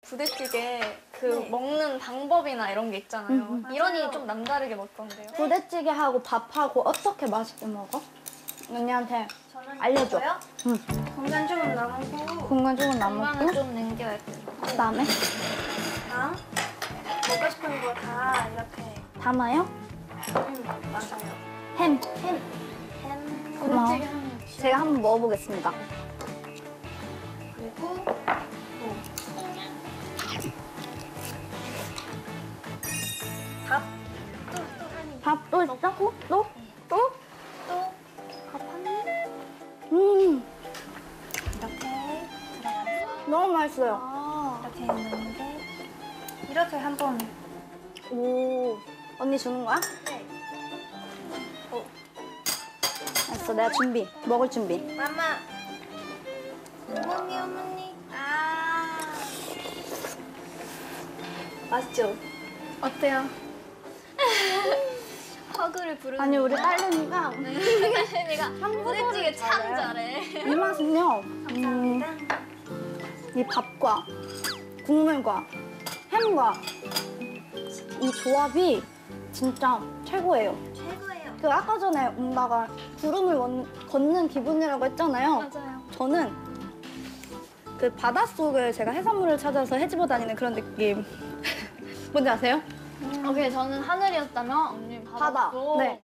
부대찌개 그 네. 먹는 방법이나 이런 게 있잖아요. 이런이 좀 남다르게 먹던데요. 부대찌개하고 밥하고 어떻게 맛있게 먹어? 언니한테 알려줘. 응. 공간 조금 남고 공간 조금 건강을 남았고 좀 남겨야 돼. 그다음에 랑 먹고 싶은 거 다 이렇게 담아요? 맞아요. 햄. 햄 고마워. 부대찌개 하면 제가 한번 먹어보겠습니다. 그리고 밥. 또 하니. 밥도 있고 또? 또 밥 하니. 이렇게 들어가서 너무 맛있어요. 이렇게 있는데 이렇게 한번 오, 언니 주는 거야? 네. 알았어, 내가 먹을 준비. 마마. 어머니. 맛있죠? 어때요? 허그를 부르는 아니 우리 딸내미가 내가 부대찌개 참 잘해. 잘해. 이 맛은요. 감사합니다. 이 밥과 국물과 햄과 이 조합이 진짜 최고예요. 최고예요. 그 아까 전에 엄마가 구름을 걷는 기분이라고 했잖아요. 맞아요. 저는 그 바닷속을 제가 해산물을 찾아서 헤집어 다니는 그런 느낌. 뭔지 아세요? 오케이, 저는 하늘이었다면 언니 바다. 바다도. 네.